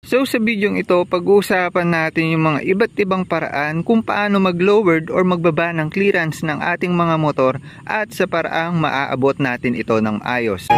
So sa bidyong ito, pag-uusapan natin yung mga iba't ibang paraan kung paano mag-lowered or magbaba ng clearance ng ating mga motor at sa paraang maaabot natin ito ng ayos.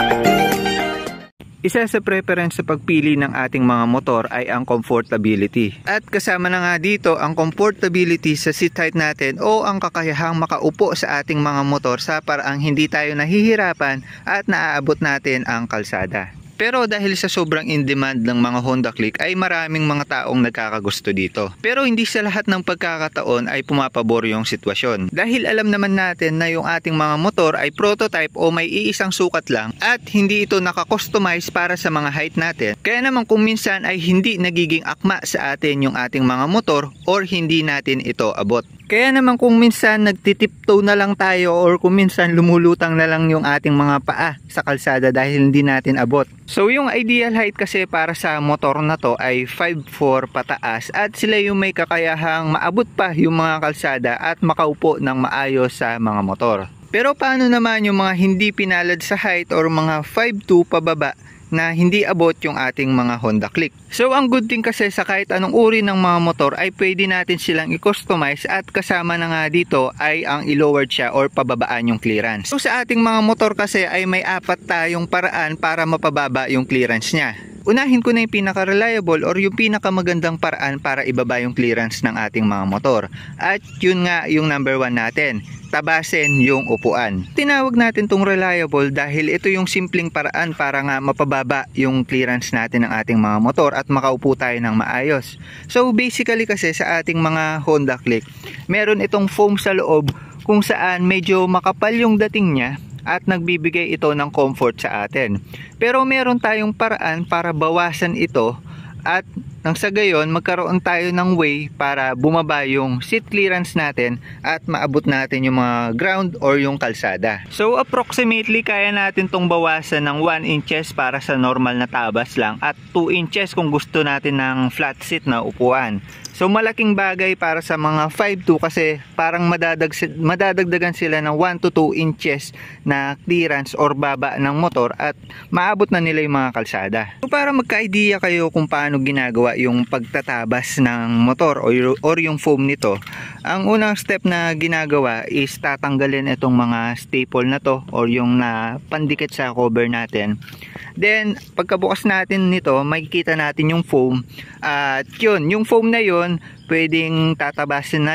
Isa sa preference sa pagpili ng ating mga motor ay ang comfortability. At kasama na nga dito ang comfortability sa seat height natin o ang kakayahang makaupo sa ating mga motor sa paraang hindi tayo nahihirapan at naaabot natin ang kalsada. Pero dahil sa sobrang in-demand ng mga Honda Click ay maraming mga taong nagkakagusto dito. Pero hindi sa lahat ng pagkakataon ay pumapabor yung sitwasyon. Dahil alam naman natin na yung ating mga motor ay prototype o may iisang sukat lang at hindi ito nakakustomize para sa mga height natin. Kaya naman kung minsan ay hindi nagiging akma sa atin yung ating mga motor or hindi natin ito abot. Kaya naman kung minsan nagtitiptoe na lang tayo or kung minsan lumulutang na lang yung ating mga paa sa kalsada dahil hindi natin abot. So yung ideal height kasi para sa motor na to ay 5'4" pataas at sila yung may kakayahang maabot pa yung mga kalsada at makaupo ng maayos sa mga motor. Pero paano naman yung mga hindi pinalad sa height or mga 5'2" pababa na hindi abot yung ating mga Honda Click? So ang good thing kasi sa kahit anong uri ng mga motor ay pwede natin silang i-customize at kasama na nga dito ay ang i-lowered siya or pababaan yung clearance. So sa ating mga motor kasi ay may apat tayong paraan para mapababa yung clearance niya. Unahin ko na yung pinaka-reliable or yung pinakamagandang paraan para ibaba yung clearance ng ating mga motor. At yun nga yung number 1 natin, tabasin yung upuan. Tinawag natin tong reliable dahil ito yung simpleng paraan para nga mapababa yung clearance natin ng ating mga motor at makaupo tayo ng maayos. So basically kasi sa ating mga Honda Click, meron itong foam sa loob kung saan medyo makapal yung dating niya at nagbibigay ito ng comfort sa atin. Pero meron tayong paraan para bawasan ito at nang sa gayon magkaroon tayo ng way para bumaba yung seat clearance natin at maabot natin yung mga ground or yung kalsada. So approximately kaya natin tong bawasan ng 1 inches para sa normal na tabas lang at 2 inches kung gusto natin ng flat seat na upuan. So malaking bagay para sa mga 5'2" kasi parang madadagdagan sila ng 1 to 2 inches na clearance or baba ng motor at maabot na nila yung mga kalsada. So para magka-idea kayo kung paano ginagawa yung pagtatabas ng motor or yung foam nito, ang unang step na ginagawa is tatanggalin itong mga staple na to or yung na pandikit sa cover natin. Then pagkabukas natin nito, makikita natin yung foam at yun, yung foam na yun pwedeng tatabasin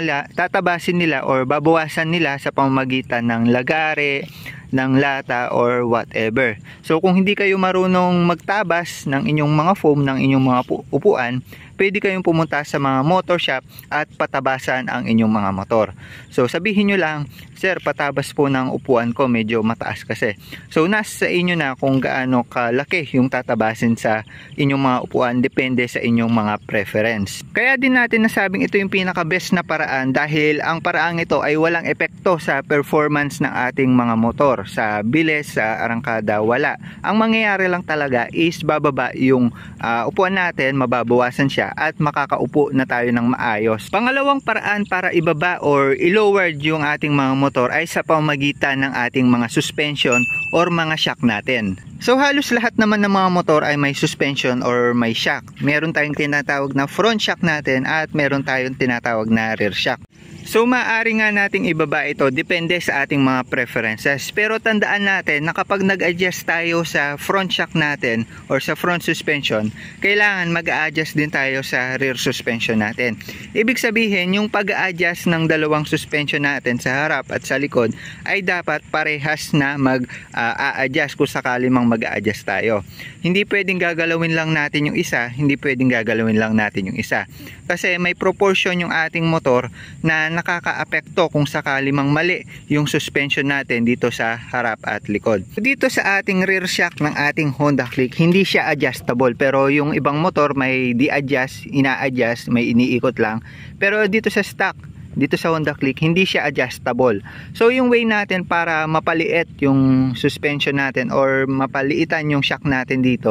nila or babawasan nila sa pamamagitan ng lagare, ng lata or whatever. So kung hindi kayo marunong magtabas ng inyong mga foam, ng inyong mga upuan, pwede kayong pumunta sa mga motor shop at patabasan ang inyong mga motor. So sabihin nyo lang, sir, patabas po ng upuan ko, medyo mataas kasi. So nasa inyo na kung gaano kalaki yung tatabasin sa inyong mga upuan, depende sa inyong mga preference. Kaya din natin nasabing ito yung pinaka best na paraan dahil ang paraang ito ay walang epekto sa performance ng ating mga motor. Sa bilis, sa arangkada, wala. Ang mangyayari lang talaga is bababa yung upuan natin, mababawasan siya at makakaupo na tayo ng maayos. Pangalawang paraan para ibaba or i-lowered yung ating mga motor ay sa pamamagitan ng ating mga suspension or mga shock natin. So halos lahat naman ng mga motor ay may suspension or may shock. Meron tayong tinatawag na front shock natin at meron tayong tinatawag na rear shock. So maaari nga nating ibaba ito depende sa ating mga preferences. Pero tandaan natin na kapag nag-adjust tayo sa front shock natin or sa front suspension, kailangan mag-a-adjust din tayo sa rear suspension natin. Ibig sabihin, yung pag-a-adjust ng dalawang suspension natin sa harap at sa likod ay dapat parehas na mag-a-adjust kung sakali mang mag-a-adjust tayo. Hindi pwedeng gagalawin lang natin yung isa, hindi pwedeng gagalawin lang natin yung isa. Kasi may proportion yung ating motor na nakakaapekto kung sakali mang mali yung suspension natin dito sa harap at likod. Dito sa ating rear shock ng ating Honda Click, hindi siya adjustable, pero yung ibang motor may di-adjust, ina-adjust, may iniikot lang. Pero dito sa stock, dito sa Honda Click, hindi siya adjustable. So yung way natin para mapaliit yung suspension natin or mapaliitan yung shock natin dito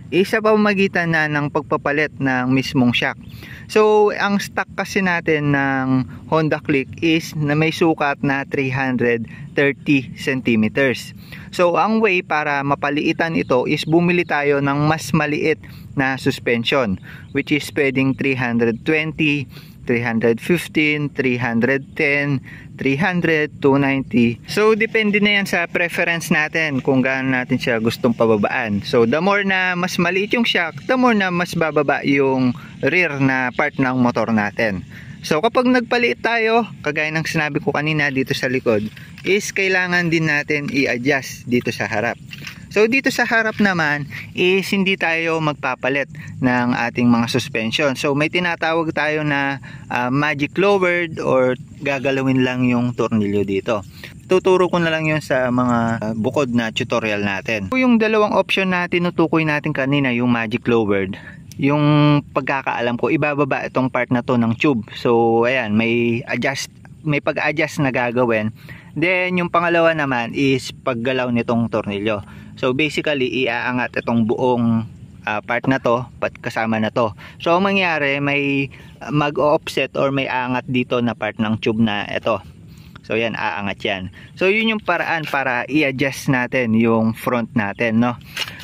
is sa pamamagitan na ng pagpapalit ng mismong shock. So ang stock kasi natin ng Honda Click is na may sukat na 330 centimeters. So ang way para mapaliitan ito is bumili tayo ng mas maliit na suspension, which is pwedeng 320, 315, 310, 300, 290. So depende na yan sa preference natin kung gaano natin siya gustong pababaan. So the more na mas maliit yung shock, the more na mas bababa yung rear na part ng motor natin. So kapag nagpaliit tayo, kagaya ng sinabi ko kanina dito sa likod, is kailangan din natin i-adjust dito sa harap. So dito sa harap naman is hindi tayo magpapalit ng ating mga suspension. So may tinatawag tayo na magic lowered or gagalawin lang yung tornilyo dito. Tuturo ko na lang yun sa mga bukod na tutorial natin. So, yung dalawang option na tinutukoy natin kanina, yung magic lowered, yung pagkakaalam ko, ibababa itong part na to ng tube. So ayan, may pag-adjust na gagawin. Then yung pangalawa naman is paggalaw nitong tornilyo. So basically iaangat itong buong part na to kasama na to. So ang mangyari, may mag-offset or may aangat dito na part ng tube na ito. So yan, aangat yan. So yun yung paraan para i-adjust natin yung front natin, no?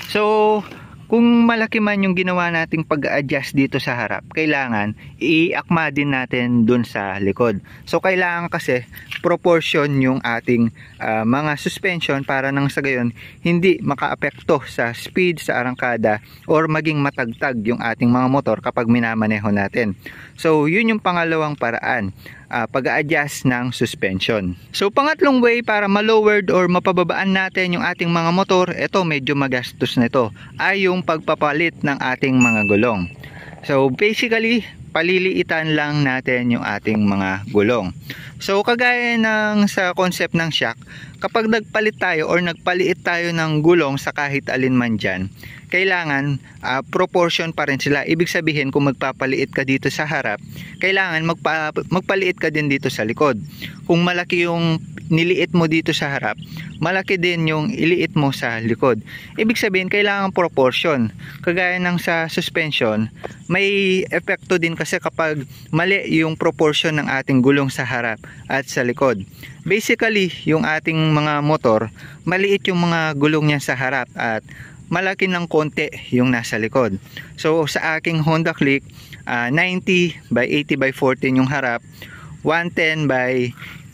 So kung malaki man yung ginawa nating pag-adjust dito sa harap, kailangan iakma din natin dun sa likod. So kailangan kasi proportion yung ating mga suspension para nang sa gayon hindi makaapekto sa speed sa arangkada or maging matagtag yung ating mga motor kapag minamaneho natin. So yun yung pangalawang paraan, pag-adjust ng suspension. So pangatlong way para ma-lowered or mapababaan natin yung ating mga motor, ito medyo magastos na ito, ay yung pagpapalit ng ating mga gulong. So basically paliliitan lang natin yung ating mga gulong. So kagaya ng sa concept ng shock, kapag nagpalit tayo or nagpaliit tayo ng gulong sa kahit alin man dyan, kailangan proportion pa rin sila. Ibig sabihin, kung magpapaliit ka dito sa harap, kailangan magpaliit ka din dito sa likod. Kung malaki yung niliit mo dito sa harap, malaki din yung iliit mo sa likod. Ibig sabihin, kailangan proportion. Kagaya ng sa suspension, may epekto din kasi kapag mali yung proportion ng ating gulong sa harap at sa likod. Basically, yung ating mga motor, maliit yung mga gulong niya sa harap at malaki ng konti yung nasa likod. So sa aking Honda Click, 90 by 80 by 14 yung harap, 110 by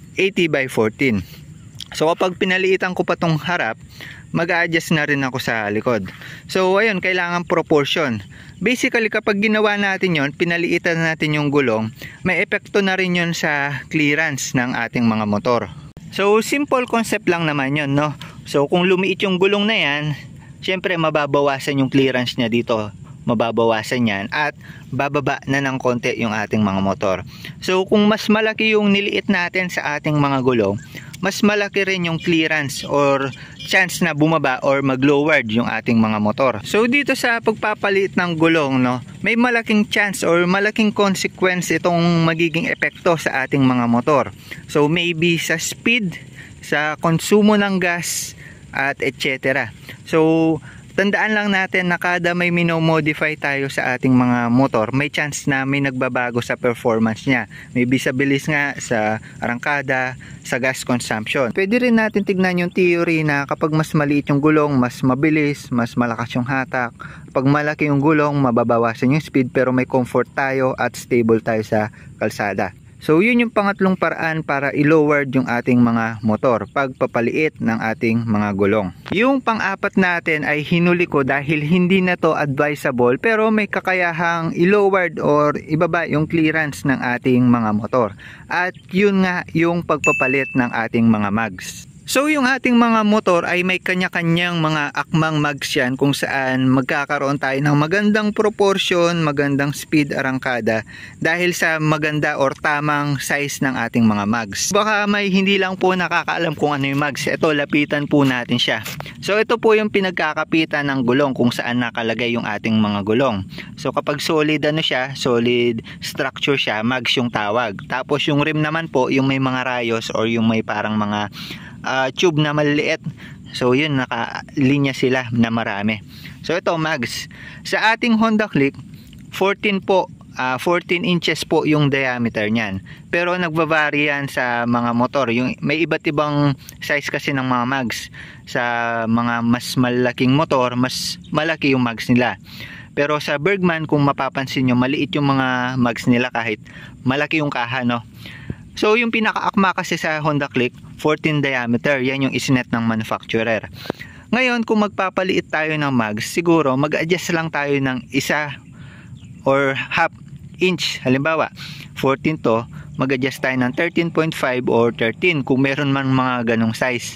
80 by 14. So kapag pinaliitan ko pa tong harap, mag-a-adjust na rin ako sa likod. So ayun, kailangan proportion. Basically kapag ginawa natin yon, pinaliitan natin yung gulong, may epekto na rin yon sa clearance ng ating mga motor. So simple concept lang naman yon, no? So kung lumiit yung gulong na yan, syempre mababawasan yung clearance niya dito, mababawasan yan at bababa na ng konti yung ating mga motor. So kung mas malaki yung niliit natin sa ating mga gulong, mas malaki rin yung clearance or chance na bumaba or mag-lowered yung ating mga motor. So dito sa pagpapalit ng gulong, no, may malaking chance or malaking consequence itong magiging epekto sa ating mga motor. So maybe sa speed, sa konsumo ng gas at etc. So tandaan lang natin na kada may minomodify tayo sa ating mga motor, may chance na may nagbabago sa performance niya. Maybe sa bilis nga, sa arangkada, sa gas consumption. Pwede rin natin tignan yung theory na kapag mas maliit yung gulong, mas mabilis, mas malakas yung hatak. Pag malaki yung gulong, mababawasan yung speed pero may comfort tayo at stable tayo sa kalsada. So yun yung pangatlong paraan para i-lowered yung ating mga motor, pagpapaliit ng ating mga gulong. Yung pang-apat natin ay hinuli ko dahil hindi na to advisable pero may kakayahang i-lowered or ibaba yung clearance ng ating mga motor. At yun nga yung pagpapalit ng ating mga mags. So yung ating mga motor ay may kanya-kanyang mga akmang mags yan kung saan magkakaroon tayo ng magandang proportion, magandang speed arangkada dahil sa maganda or tamang size ng ating mga mags. Baka may hindi lang po nakakaalam kung ano yung mags. Ito, lapitan po natin siya. So ito po yung pinagkakapitan ng gulong kung saan nakalagay yung ating mga gulong. So kapag solid ano siya, solid structure siya, mags yung tawag. Tapos yung rim naman po, yung may mga rayos or yung may parang mga tube na maliliit. So yun, nakalinya sila na marami. So ito mags. Sa ating Honda Click, 14 po, 14 inches po yung diameter niyan. Pero nagbabari yan sa mga motor. May iba't ibang size kasi ng mga mags. Sa mga mas malaking motor, mas malaki yung mags nila. Pero sa Bergman, kung mapapansin nyo, maliit yung mga mags nila kahit malaki yung kaha, no? So yung pinakaakma kasi sa Honda Click, 14 diameter. Yan yung isinet ng manufacturer. Ngayon, kung magpapaliit tayo ng mags, siguro mag-adjust lang tayo ng isa or half inch. Halimbawa 14 to, mag-adjust tayo ng 13.5 or 13 kung meron man mga ganong size.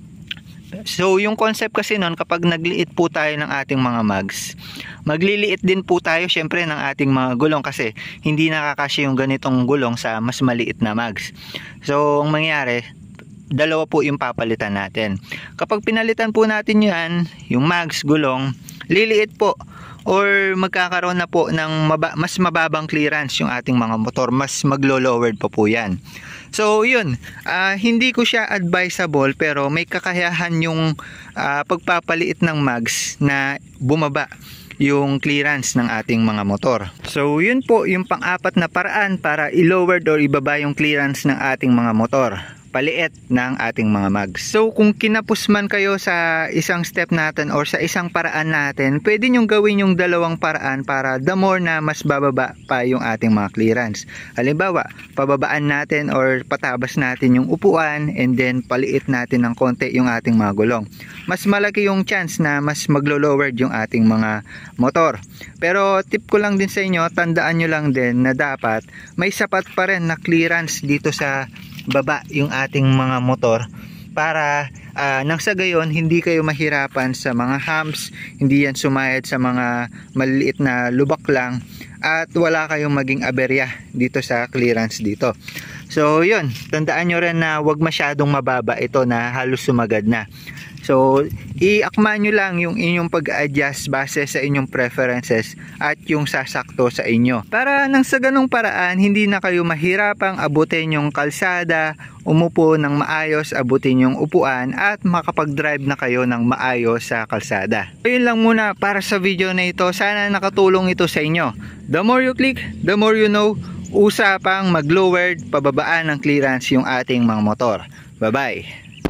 So yung concept kasi nun, kapag nagliit po tayo ng ating mga mags, magliliit din po tayo syempre ng ating mga gulong kasi hindi nakakasya yung ganitong gulong sa mas maliit na mags. So ang mangyari, dalawa po yung papalitan natin. Kapag pinalitan po natin yan, yung mags, gulong, liliit po or magkakaroon na po ng mas mababang clearance yung ating mga motor, mas maglo-lowered po yan. So yun, hindi ko siya advisable pero may kakayahan yung pagpapaliit ng mags na bumaba yung clearance ng ating mga motor. So yun po yung pang-apat na paraan para i-lowered or ibaba yung clearance ng ating mga motor. Paliit ng ating mga mags. So kung kinapos man kayo sa isang step natin or sa isang paraan natin, pwede nyong gawin yung dalawang paraan para the more na mas bababa pa yung ating mga clearance. Halimbawa, pababaan natin or patabas natin yung upuan and then paliit natin ng konti yung ating mga gulong. Mas malaki yung chance na mas maglo-lowered yung ating mga motor. Pero tip ko lang din sa inyo, tandaan nyo lang din na dapat may sapat pa rin na clearance dito sa baba yung ating mga motor para nang sa gayon hindi kayo mahirapan sa mga humps, hindi yan sumayad sa mga maliliit na lubak lang at wala kayong maging aberya dito sa clearance dito. So yun, tandaan nyo rin na wag masyadong mababa ito na halos sumagad na. So iakma nyo lang yung inyong pag-adjust base sa inyong preferences at yung sasakto sa inyo. Para nang sa ganong paraan, hindi na kayo mahirapang abutin yung kalsada, umupo ng maayos, abutin yung upuan at makapag-drive na kayo ng maayos sa kalsada. So yun lang muna para sa video na ito. Sana nakatulong ito sa inyo. The more you click, the more you know. Usapang mag-lowered, pababaan ng clearance yung ating mga motor. Bye-bye!